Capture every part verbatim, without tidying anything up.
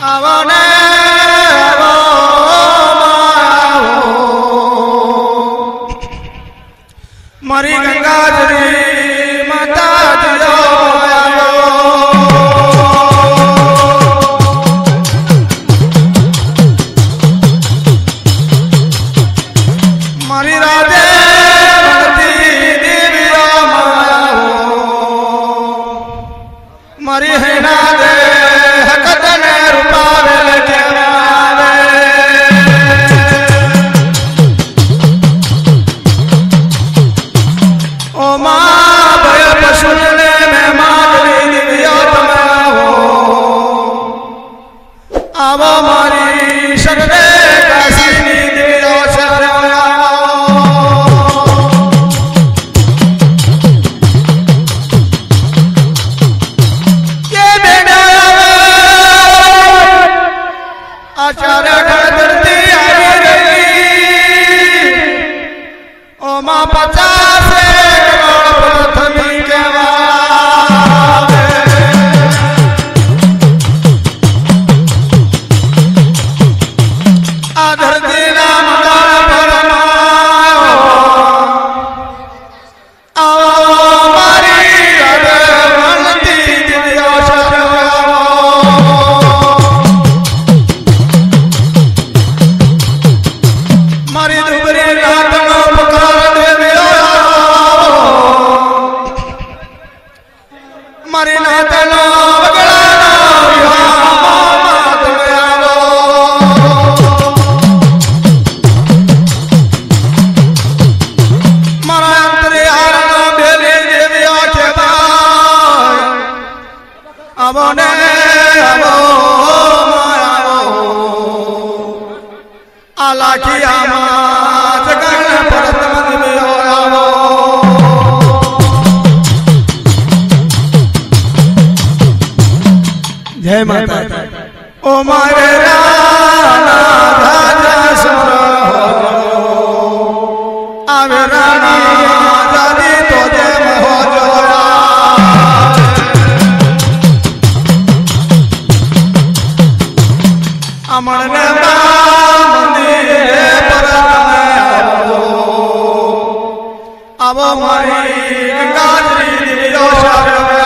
आवो ने आवो मारी गंगा जरी माता दियो आवो मारी राधे भक्ति देविया मारी है ना दे हकतन रूपावे लेके आवे ओ मां भय पशुने में मागली दिव्या तमाओ आवो मारी शरणे काशीनी दिव्या शरण आचार्य धरती आई रही ओ मां पचास प्रथमी के आ धरती नाम आओ मारी बनती दिव्या मारी दुबरी नाथनो पुकार देविया मारी नाथनो बगड़ाना मात आवो मारा अंतर्यामी बेली देविया के बाय आवो ने आवो आलाखिया मां जगन परत मन में आवो जय माता ओ मारे राणा राजा सुनो आवे राणा जादी तो जय हो जोड़ा अमर ने आवो मारी गंगा जरी दिव्या शरण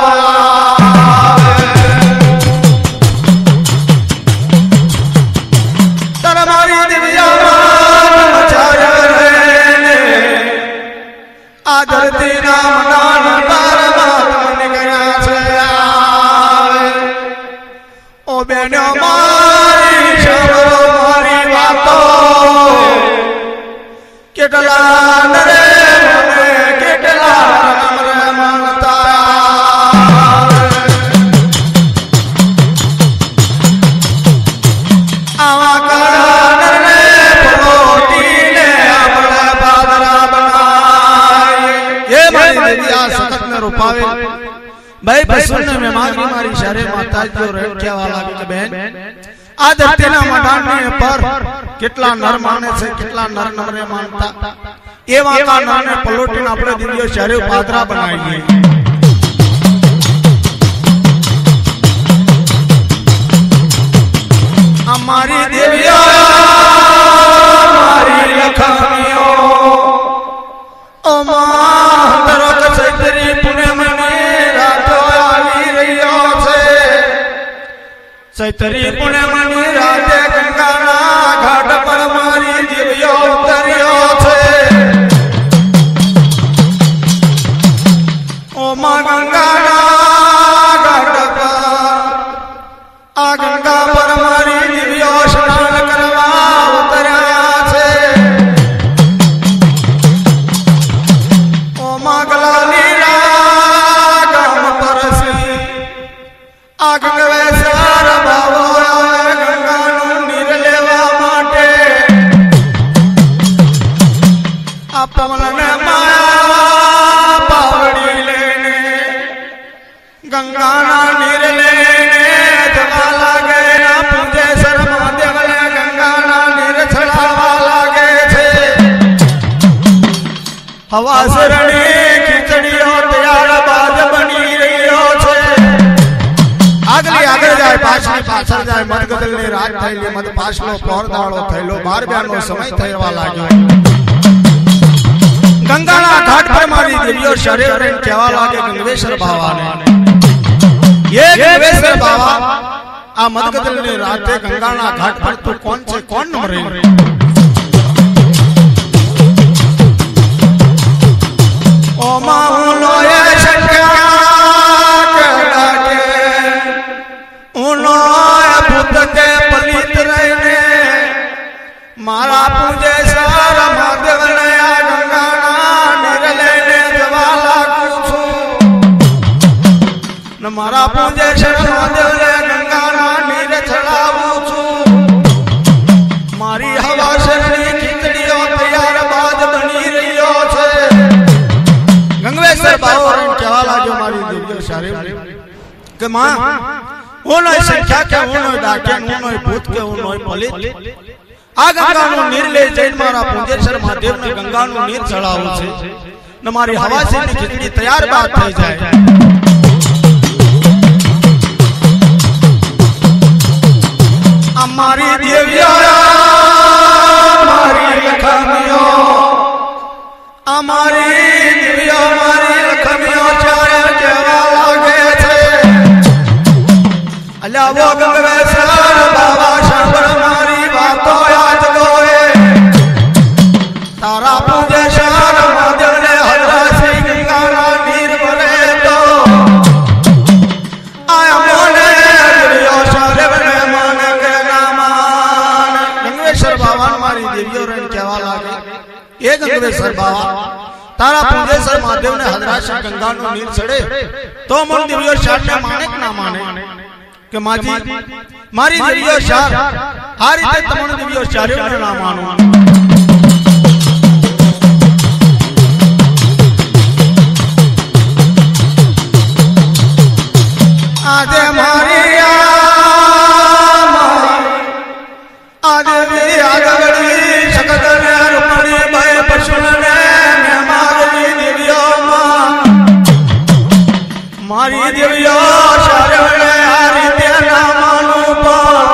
तर मारी दिव्या मचाय आ धरती नाम दान परमात्मा गया से ओ बेनो मारी शरणो मारी बातो केटला नरे रूपावे भाई बसुने में मारी मारी सारे माता जो रख्या वाला के बहन आ धरती ना मडाने पर कितला नर माने से कितला नर नरे मानता एवा का नाने पलोटी ना अपने दिव्य सारे पात्रा बनाइए हमारी देविया हमारी लखनियो ओ मां तरक सैतरी पुणे मने रातो आली रहियो से सैतरी पुणे मने राते गंगाना घाट पर मारी दिव्यो उतरियो से ओ मां गंगाना घाट पर आ गंगा पर मारी दिव्यो स्नान करवा उतरिया से ओ मां गलानी रागम परसी आग वैसार भावो गंगा नु नीर लेवा माटे आ पवन ने माया पावड़ी लेने गंगा ना नीर लेने जवा लागे ना पूजे शर्मा देवले गंगा ना नीर छड़ावा लागे छे हवा शरणी खिचड़ियों तैयार बाज बनी रही हो छे आगली आगे जाए पाछली પાછળ જાય મધગદલની રાત થયેલી મધ પાછલો પહોરદાળો થયેલો બાર બ્યાનો સમય થવા લાગ્યો ગંગાના ઘાટ પર મારી દેવીઓ શરીર રહીને કહેવા લાગે ગંગેશ્વર બાવાને ये गंगेश्वर बाबा आ मधगदलनी राते गंगाना घाट पर तू कौन से कौन मरे ओ माउनो ये शक्या के उनो भूत के पलित रहने मारा पूजे सारा महादेव ने आ गंगाना निरले ने जवाला कुछु न मारा पूजे महादेव ने गंगाना नीर चढ़ावू छु मारी हवा शरणी खिचड़ियों तैयार बाज बनी रहियो छे गंगेश्वर बाबा कहेवा लाग्यो मारी देवीओ सारे के मां ओनो संख्या के ओनो डाके ओनो भूत के ओनो पलित आ गंगानो नीर ले जैन मारा पूजेश्वर महादेव ने गंगानो नीर चढ़ावू छे न मारी हवा शरणी खिचड़ी तैयार बात થઈ જાય हमारी देविया हमारी लखमियो हमारी देविया हमारी लखमियो चारे केवा लागे छे अल्लाह वो गंगेश्वर बाबा शंकर हमारी बातो याद गोए तारा पूजे शहर महादेव ने हजरा से गंगाना नीर भरे तो आया मोने देवियो शहर ने मान देवियों रण कहवा लागे ए गंगेश्वर बाबा तारा पूजेश्वर महादेव ने हजराश गंगा नो नीर चढ़े तो मन देवियों शार ने माने कि ना माने के माजी मारी देवियों शार आ रीते तमन देवियों शार ने ना मानो आजे मारी आजे भी आगे मारी देवियो शरणे हरि ते नाम पा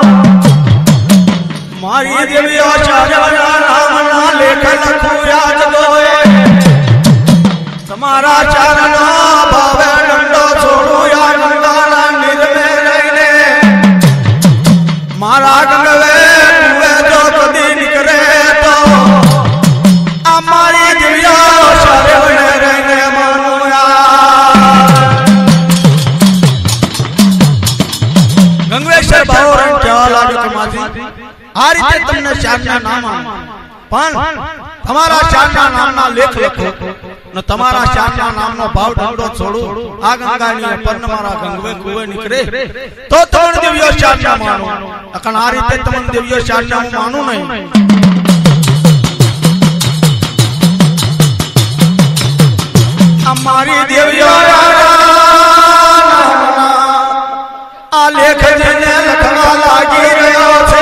मारी देवियो शरणे नाम ना लेख लखु याद गोए तुम्हारा चरण भावे डंडो छोड़ू या गंगाना नीर में रहने मारा गंगवे कुए जो कदी निकले तो हमारी देवियो शरणे रहने मानो गंगेश्वर बाबा कहेवा लाग्यो के माजी आ रीते तमने शारना नाम पण તમારા શારના નામના લેખ લખો ને તમારા શારના નામનો ભાવ ઢંડો છોડો આ ગંગાની પર મારા ગંગવે કુવે નીકળે તો ત્રણ દેવીઓ શારના માનો અકણ આ રીતે તમન દેવીઓ શારના હું માનું નહીં અમારી દેવીઓ आ लेख जेने लखवा लागी रह्यो छे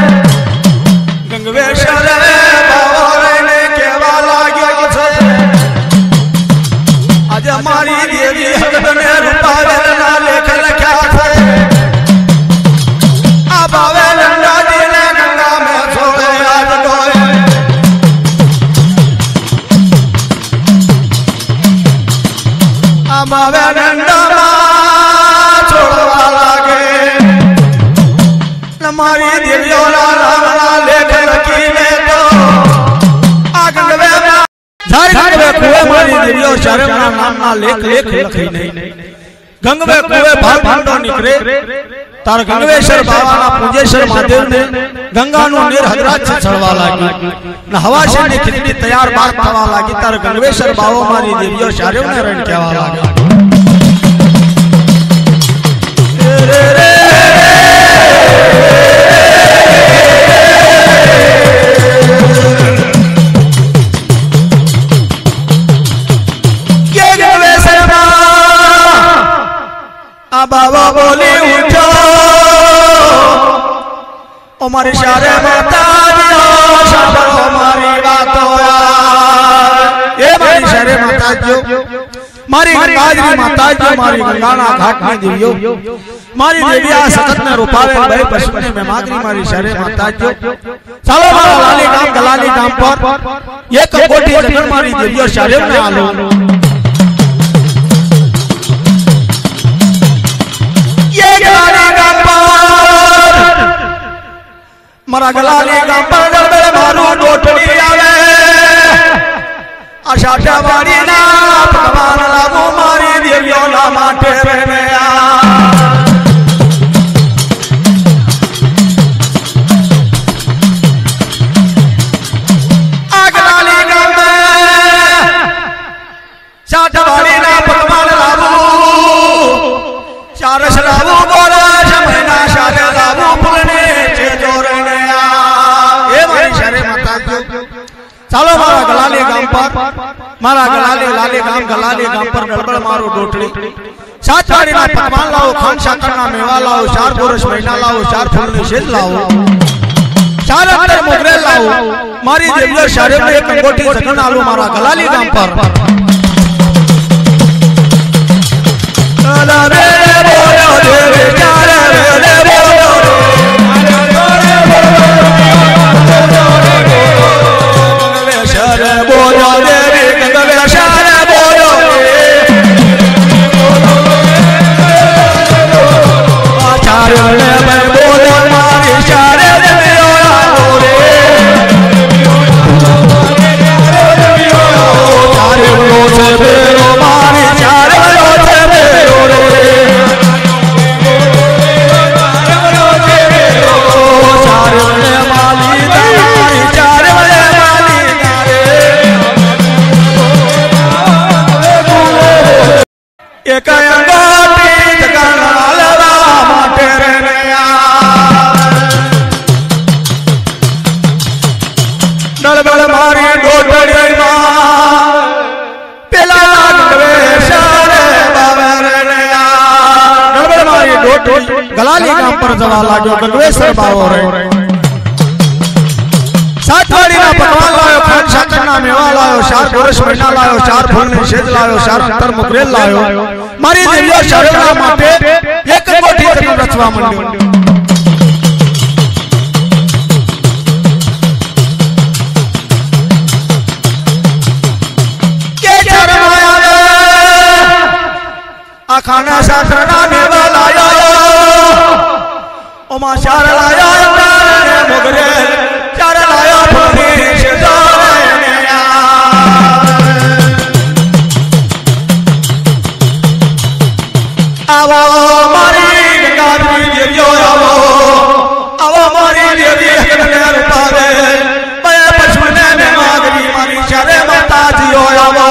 गंगेश्वर बाबा ने केवा लाग्यो छे आज हमारी देवी हगद ने रूपावे ना लेख लख्या छे आ बावे नंदा दी ने गंगा में छोड़े आज गोए आ बावे नंदा हमारी देवियों नाम ना लेख रखी ने तो आ गंगवे झारी गंगवे कुए मारी देवियों शरण ना नाम ना लेख लेख लखी नहीं गंगवे कुए भाग भांडो निकरे तार गंगेश्वर बाबा ना पूजेश्वर महादेव ने गंगा नो नीर हजराज से चढ़वा लागी न हवा से ने खिचड़ी तैयार बात थवा लागी तार गंगेश्वर बाबा मारी देवियों शरण ने रण कहवा लागी रे रे बाबा बोली उठो हमारी सारे माता हमारी बातों ये मारी सारे माता जो मारी गंगाजरी माता जो मारी गंगाना घाट में दियो मारी देवी आ सतत ने रूपावे भाई पशुने में मागरी मारी शरे माता जो चलो मारा लाली गाम गलाली गाम पर एक कोटी जगन मारी देवी शरे ने आलो ये गलाली गाम पर मारा गलाली गाम पर जब मारू डोटड़ी आवे आशा वारी ना भगवान लागू मारी देवियो ना माटे रे आ आगलाली गाम में साठ वारी ना भगवान लागू चार शराबू बोला महीना शादे लागू पुलने चे जोरने आ ये मारी शरे माता चलो मारा गलाली गाम पर मारा गलाली लाली गाम गलाली गाम पर गड़बड़ मारो डोटड़ी सात वारी ना पकवान लाओ खान शाकर ना मेवा लाओ चार पुरुष महीना लाओ चार फूल निषेध लाओ चार अंदर मुगरे लाओ मारी देवियो शरीर में एक अंगोटी जगन आलू मारा गलाली गाम पर एक अंगोटी जगन आलवा माटे रे आ नलबल मारी डोटड़ी मां पेला गवे शारे बाबर रे आ नलबल मारी डोटड़ी गलाली गाम पर जवा लागो गंगवेश्वर बाबो रे सात वारी ना पकवान लायो खान शाकर ना मेवा लायो चार पुरुष महीना लायो चार फूल निषेध लायो चार अंतर मुगरेल लायो मारी देवियो शरीर ना माटे एक कोठी जगन रचवा मंड्यो के चरण आया अखाना शास्त्र ना मेवा लायो ओ मा चार लायो अंतर मुगरेल चार लायो फूल निषेध आवो मारी गंगाधरी देवियो आवो आवो मारी देवी हकने रूपावे मैं पशुने में मागरी मारी शरे माता जियो आवो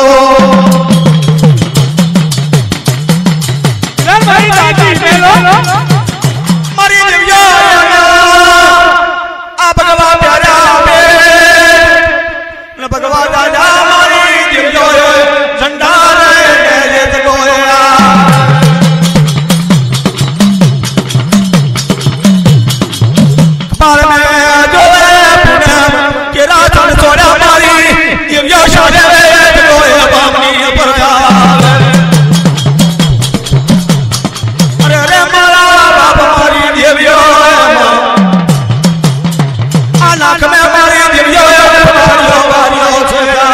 रे भाई दादी मेलो मारी देवियो आ भगवान प्यारा में न भगवान राजा मारी देवियो झंडा रे जे जगोया पार में जो पुणे के राजन सोरा मारी दिव्य शादे गोए बामनी परदा अरे रे मारा बाप मारी दिव्य आनाक में मारी दिव्य बारियो बारियो छया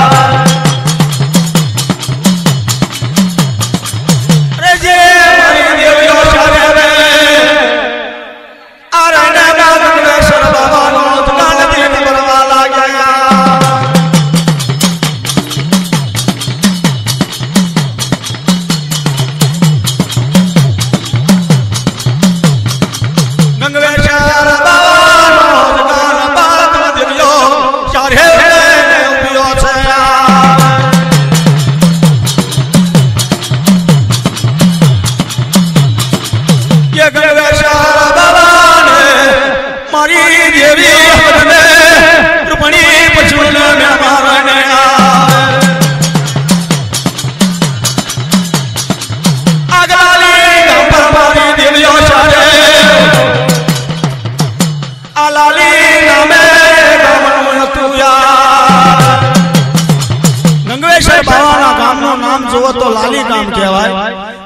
अरे जे मारी दिव्य शादे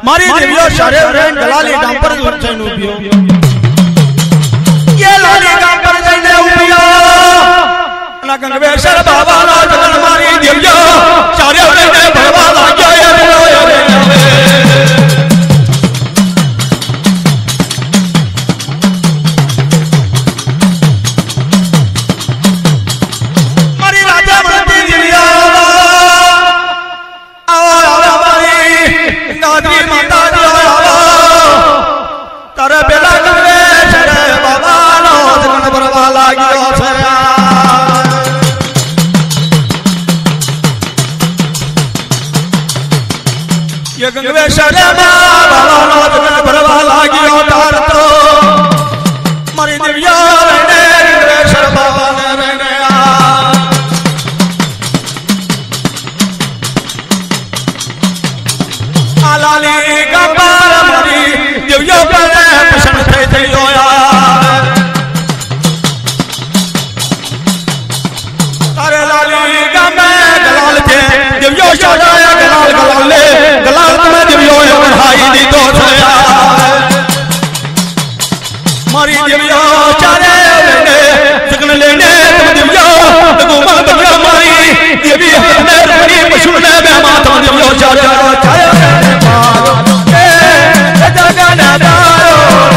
मारी देवियो सारे रेन गलाली गांव पर जैन उबियो ये लाली गांव पर जैन उबियो ना गंगवेश्वर बाबा ना जगन मारी देवियो सारे रेन भरवा लाग्यो ये रे मारी राजा बनती देवियो तारे बेला गंगवेश्वर बाबा नो जगन भरवा लाग्यो छे ये गंगवेश्वर बाबा नो जगन भरवा लाग्यो तार तो मारी देविया रे गंगवेश्वर बाबा ने रे आलाली गंबार मारी देविया पसंद थे जइयो यार तारे लाली गमे गलाल थे देवियो शाया गलाल गलाल ले गलाल तुम्हें देवियो हाई दी तो छया मारी देवियो चारे लेने जगन लेने तुम देवियो लगो मां देवियो मारी देवी ने रखी पशु ने बे माता देवियो चारे छाया ए जगन दारो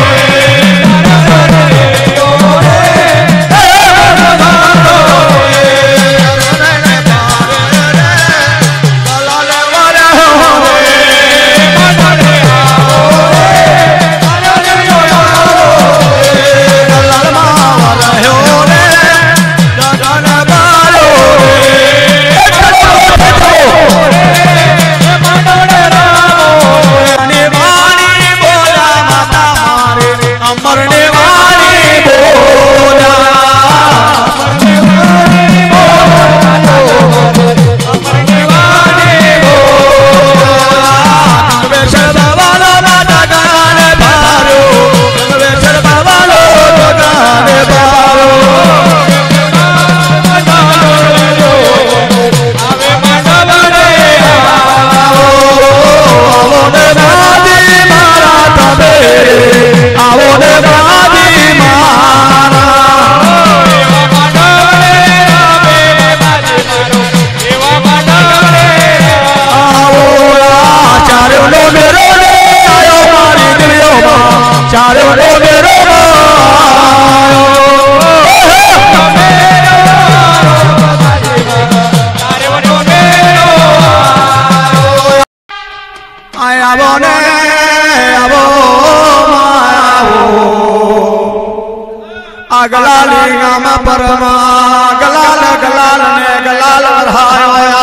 गलाली गाम परमा गलाल गलाल ने गलाल बढ़ाया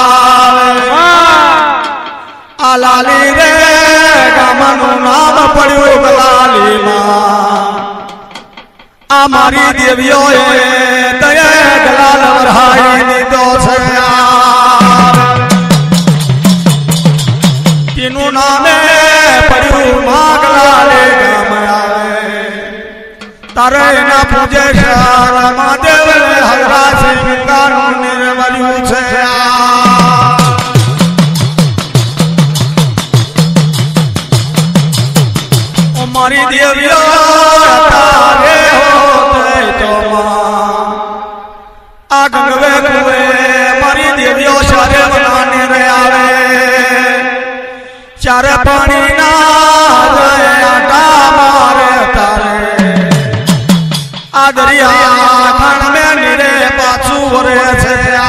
आलाली रे गामनु नाम पड़ियो गलाली मां आमारी देवियो दया गलाल बढ़ाई नी दो छया तीनों नामे पड़ियो मां गलाली गाम तारे ना पूजे महादेव हरा सिंह निर्मलू छे ओ मारी देविया तारे होते तो मां आ गंगवे कुए मारी देविया सारे बनाने रे आवे चारे पानी ना आटा मारे तारे आदरिया खान में निरे पाछू वरे छया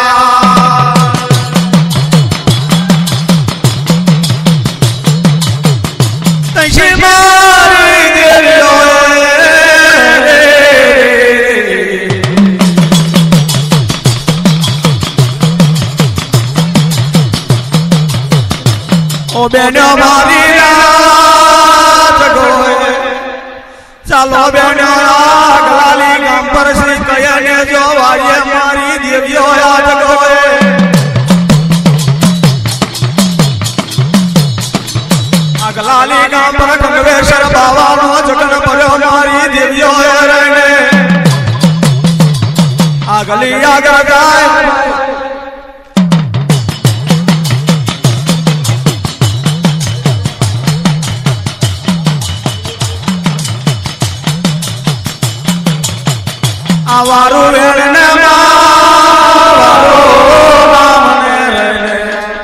तैसे मारी देवियो ओ बेनो मारी रात गोए चलो बेनो गलाली गांव पर श्री कयने जो वाये मारी देवियो आज गोए गलाली गांव पर गंगवेश्वर बाबा नो जगन पर मारी देवियो रहने आगली आगा गाय आवारू वेणने मावारू नामने रहने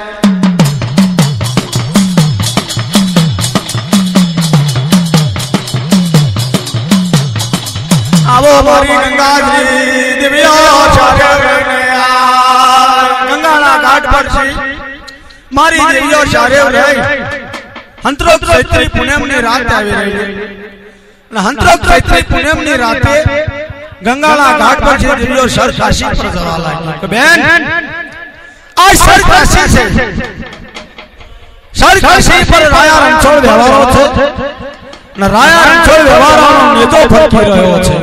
आवो मारी गंगाजी दिव्या चारे रहने गंगाना घाट पर छी मारी दिव्या चारे रही हंत्रोक चैत्री पूनमनी रात आवी रही है हंत्रोक चैत्री पूनमनी राते गंगाना घाट पर से दिव्यो सर काशी पर जवा लागी के बहन आज सर काशी से सर काशी पर राया रणछोड़ व्यवहारो छे न राया रणछोड़ व्यवहारो नेतो फरकी रह्यो छे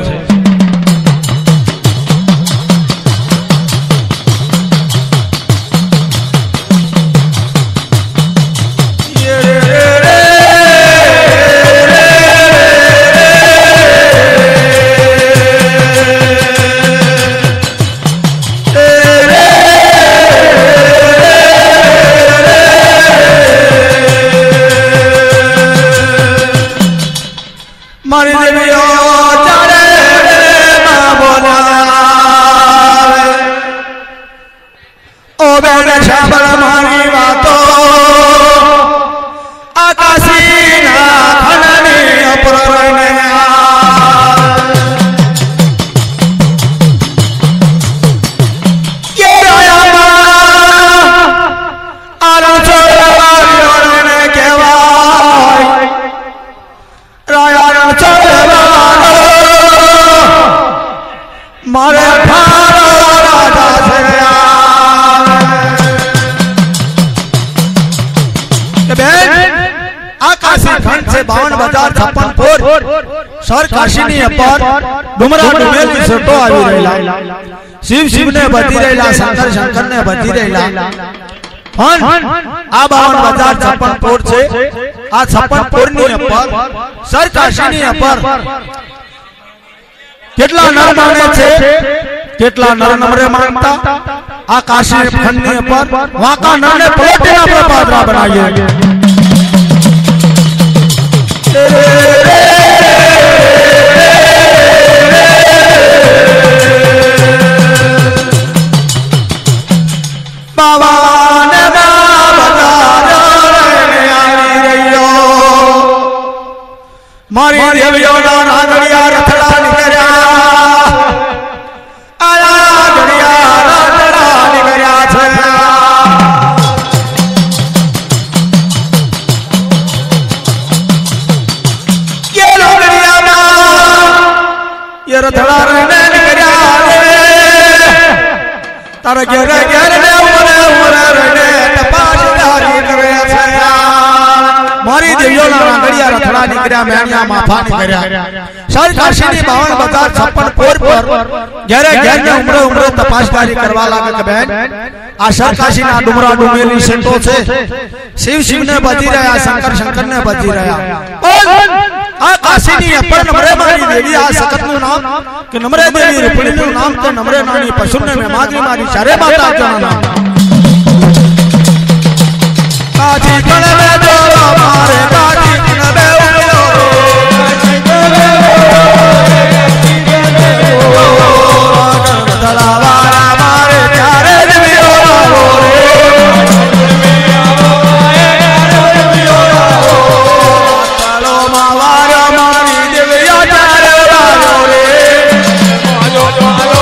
मारी देवियो चारे मां बोला ओ बेटे शाबल मारी बातो आकाशी ना खननी अपरने ये राया आलो छोड़ मारी औरने केवाय राया मारे राजा से आकाशी खंड से बावन बाजार छप्पन पोर सर काशीनी अपर डुमरा डुमेल की सोटो आवी रहेला शिव शिव ने बती रहेला शंकर शंकर ने बती रहेला पण आ बावन बाजार छप्पन पोर से आ छप्पन पोर नी अपर सर काशीनी अपर केटला नर माने छे केटला नर नमरे मानता आ काशी खंड ने पर वाका नर ने पलटेना प्रपादरा बनाए बाबा ने बाबा रे आरी रहियो मारी देवियो ना नागड़िया रथड़ा निकरिया आया गड़िया रथड़ा निकरिया छे ये लोगड़िया ना ये रथड़ा रहने निकरिया रे तार घेरे घेरे ने उमरे उमरे रहने तपास दारी करे छे मारी देवियो ना नागड़िया रथड़ा निकरिया मेणिया माफा निकरिया सर काशीनी बावन बाजार छप्पन पोर पर घेरे घेर ने उमरे उमरे तपासदारी करवा लागे के बहन आ सर काशीना डुमरा डुमेली सेटो छे शिव शिव ने बजी रहा शंकर शंकर ने बजी रहा आ काशीनी अपर नमरे मारी देवी आ सकत नु नाम के नमरे देवी रुपणी नु नाम तो नमरे नानी पशुने में मागरी मारी चारे माता जना नाम काजी कण में डोरा मारे काजी कण में उड़ो दलावारा मारे चारे दियो रे चलो मावारा मारी दियो चारे रे आजो आजो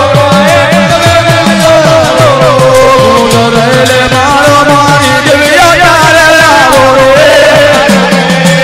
रे रे मारो मारी दियो चारे रे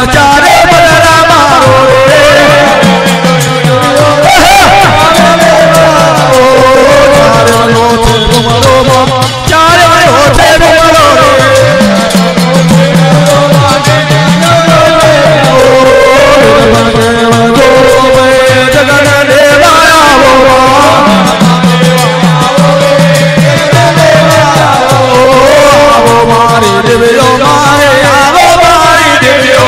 चारे बदला मारो रे चारे होते घुमरो रे जगन देवाया वो मारी देवियो मारे आवो मारी देवियो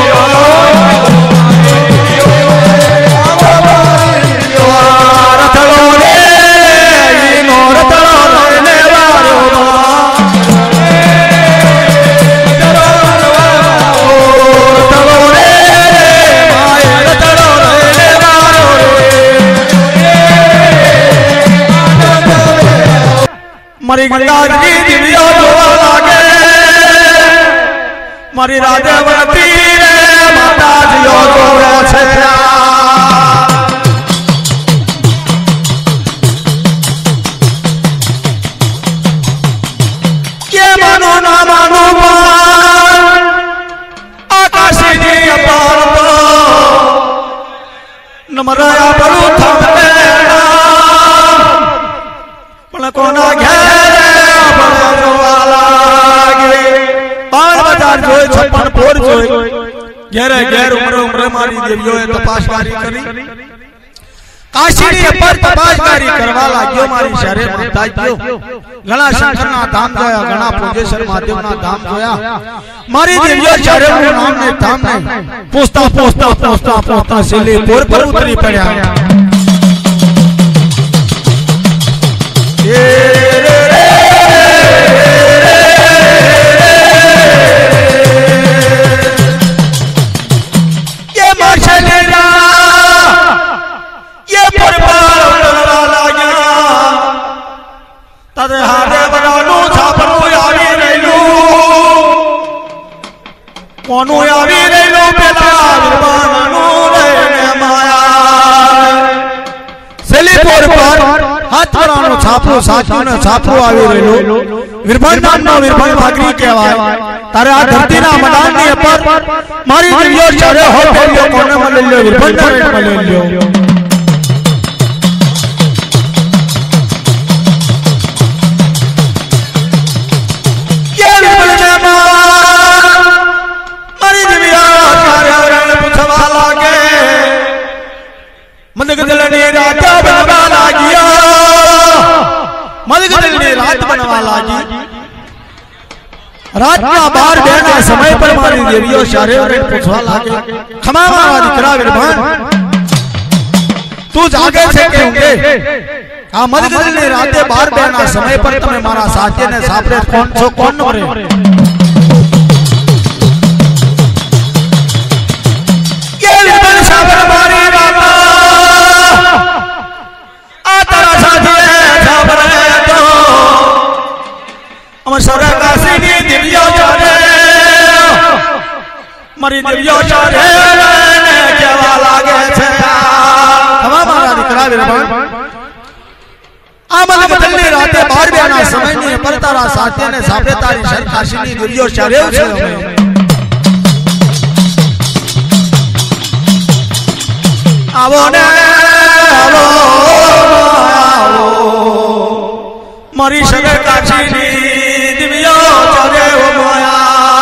रतलो रे नो रतलो रे वारो रतलो रे माए रतलो रे वारो मरी गंगा जी दिव्यो जोवा लागे मरी राजवती रे माता जियो जोवे छे के मानो ना मानो आकाशी जी अपार तो नमराया बलू थमने पण कोना घेरे बड़ा जोवाला गे बार बाजार जोए छप्पन फोर जोए घेरे घेर उम्र उम्र मारी देवियों तपासकारी करी काशीनी पर तपासकारी करवा लाग्यो मारी शहरे माताजियो घणा शंकरना धाम जोया घणा पूजेश्वर महादेवना धाम जोया मारी देवियों शहरे नाम ने धाम ने पूछता पूछता पूछता पूछता सिली पोर पर उतरी पड़या ये रे रे ये माशलेरा ये परपाल उड़वा लाग्या तदे हारे बनानो छापरो आवी रेलू कोनो आवी रेलू पेला विरबानो रे माया सेली परपाल हाथ वरानो छापरो साथियों ने छापरो आवी रेलो विरभण नामनो विरभण भागरी कहेवाय तारे आ धरतीना मैदाननी पर मारी देवियो चारे हो पेलियो कोने मले ल्यो विरभण रे मले ल्यो ये विरभण में मारी देवियो चारे रण पुछवा लागे मन गदलनी रात बनवा लागियो मदगदल ने रात बनवा लागी रात का बार बेना समय पर मारी देवियो शारे रे पूछवा लागे खमा मारा दिकरा विरभण तू जागे से कहूंगे आ मदगदल ने राते बार बेना समय पर तमे मारा साथी ने सापरे कौन छो कौन रे ये विरभण साबर मारी बाबा आ तारा साथी साबर अमर सरे काशीनी दिव्यो चारे मरी दिव्यो चारे ने केवा लागे छे हवा मारा दिकरा विरभण आमल बदलनी राते बार बेना समय नहीं पर तारा साथी ने सापरे तारी शर काशीनी दिव्यो चारे छे आवो ने आवो आवो मरी शर काशीनी दिव्यो चारे हो माया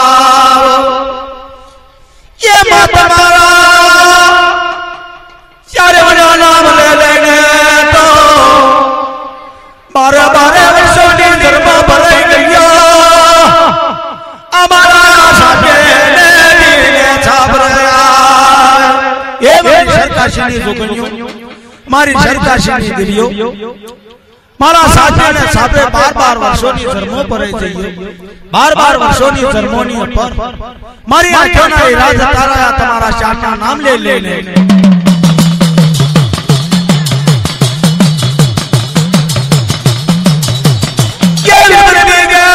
ये माता मारा चारे बना नाम ले लेने तो बारह बारह वर्षों की जन्म भराई गया हमारा साथे ने दिले छाप रहा ये मारी शरकाशिनी जोगनियो मारी शरकाशिनी दिव्यो मारा साथी ने सापरे बार बार वर्षों की जन्मों पर जाइए बार बार वर्षों की जन्मों नी पर मारी आंखों ना इरादा तारा तुम्हारा शाना नाम ले लेने ये भी गया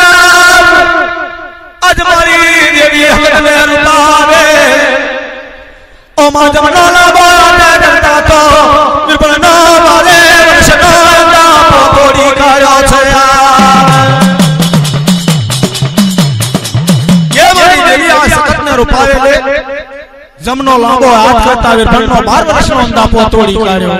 आज मारी देवी हक में रुतावे ओ मां जमना ला बात डरता तो विरभण ना वाले वर्षना पोड़ी काया छया ये मारी देवी आ सकत ने रुपावे ले जमनो लांबो हाथ करता वीरभणनो बार वर्षनो अंदापो तोड़ी काढ्यो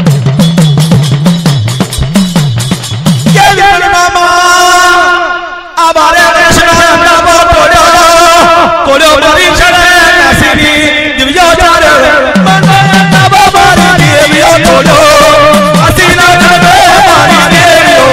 के वीरभणमा आ बारे वर्षनो अंदापो तोड्यो तोड्यो मारी छड़े काशीनी दिव्यो चारे मननो अंदापो मारी देवियो तोड्यो हसीना छड़े मारी देवियो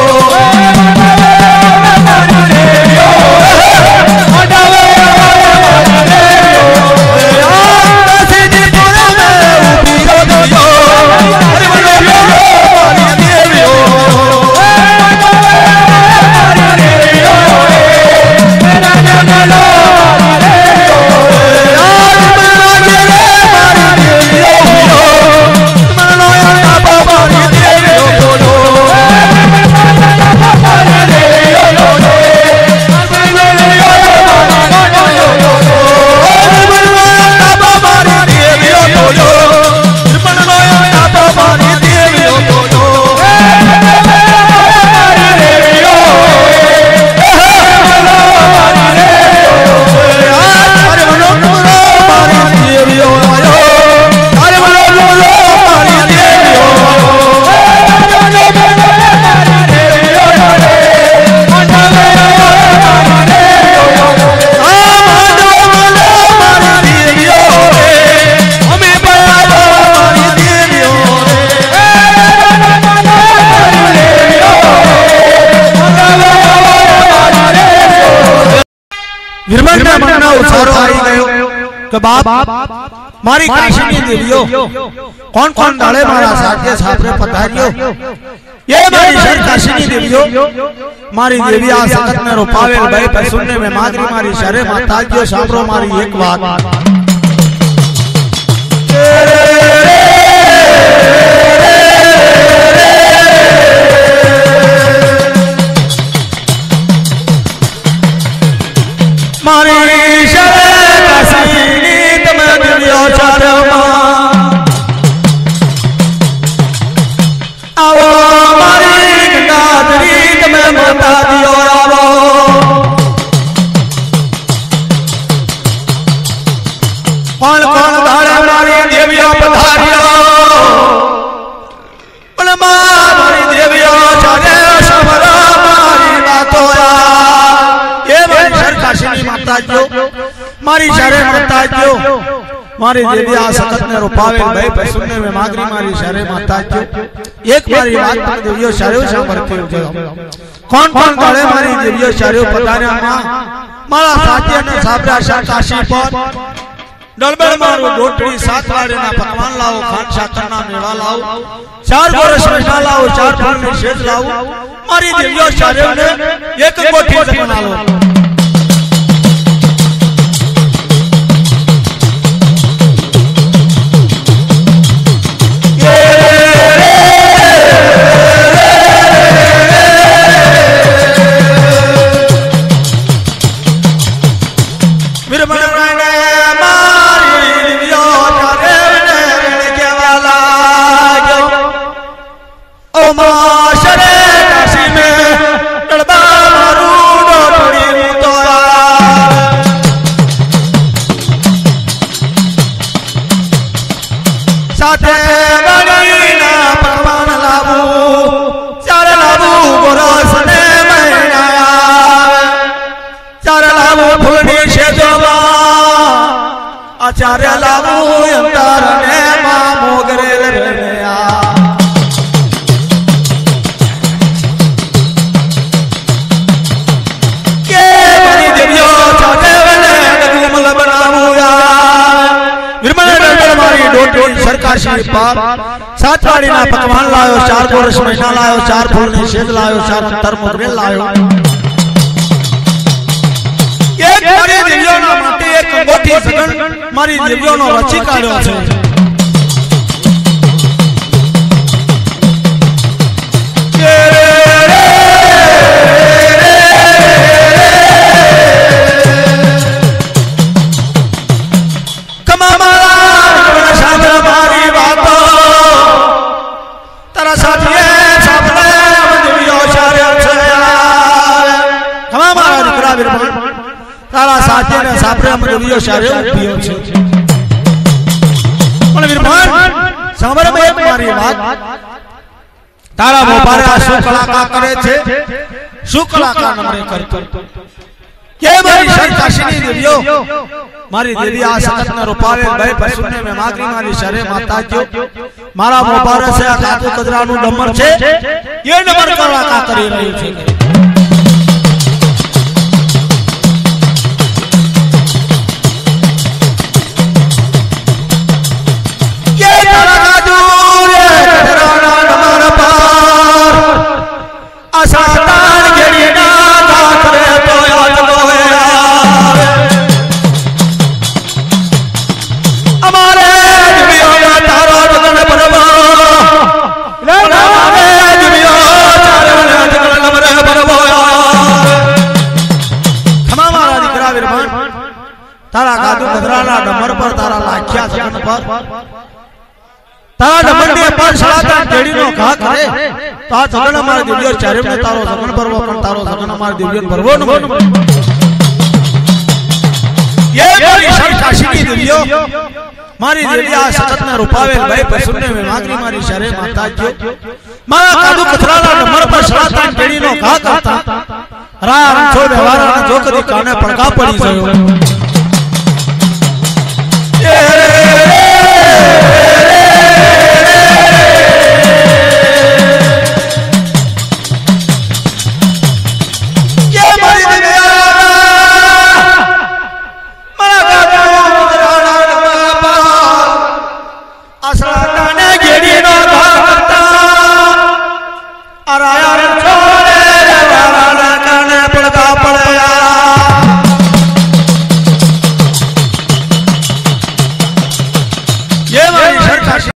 वीरभणना मनना उछारो आई गयो के बाप मारी काशीनी देवियो कौन कौन डाले मारा साथे छापरे पधारियो ये मारी शर काशीनी देवियो मारी देवी आ सखत ने रोपावे भाई पर सुनने में मादरी मारी शरे माता जो सामरो मारी एक बात मारी शरे काशीनी तम दिव्यो चारमा आवो मारी गंगाधरी तम माता दियो आवो कौन कौन धारे मारी देवियो पधारियो बोले मारी देवियो चारे शबरा मारी बातोया काशीनी माता जो मारी शरे माता जो मारी देवी आ सखत ने रोपावे भाई पर सुनने में मागरी मारी शरे माता जो एक मारी बात पर देवियो शरे सांभरते जो कौन कौन गळे मारी देवियो शरे पधार्या मां मारा साथी ने साबरा शा काशी पर डलबड़ मारो डोटरी सात वाड़े ना पकवान लाओ खान शाकर ना मेवा लाओ चार गोरस में लाओ चार फल में शेष लाओ मारी देवियो शरे ने एक कोठी से बना लो आचार्य लाभू अंतर ने मां मोगरे रहया के बनी देवियो चाटे वने गुमल बनाऊया वीरभण डलबड़ मारी डोटी सरकार श्री पार सात वाड़ी ना पकवान लायो चार गोरस महीना लायो चार फूल ने शेद लायो चार अंतर मोगरे लायो एक मारी देवियो ना माटे एक मोटी सगन मारी देवियो नो रची काढ्यो छे कमा मारा वीरभण साबर मारी बातो तारा साथिए साबरे देवियो चारे छे कमा मारा दीकरा वीरभण तारा साथी ने साबरे देवियो चारे पियो छे પણ સાંભળ બે મારી વાત તારા મોબારે આ શું કલાકા કરે છે શું કલાકા નમરે કરતો કે મારી શરકાશીની દેવીઓ મારી દેવી આ સતતને રૂપાવે ભાઈ પશુને મે માગરી મારી શરે માતા જો મારા મોબારે છે આ કાતુ કદરાનું ડમર છે એ નંબર કલાકા કરી રહ્યું છે तारा गादू गदराना डमर पर तारा लाख्या जगन पर तारा डमर ने पर सलाता टेड़ी नो घा करे तो आ जगन हमारे दिव्य चारे में तारो जगन परवो पर तारो जगन हमारे दिव्य परवो न ये मारी शरकाशी की दिव्यो मारी देवी आ सतत ने रूपावे भाई पसुने में मागरी मारी शरे माता जो मारा गादू गदराना डमर पर सलाता टेड़ी नो घा करता राम छो व्यवहार जो कदी काने पड़का पड़ी जयो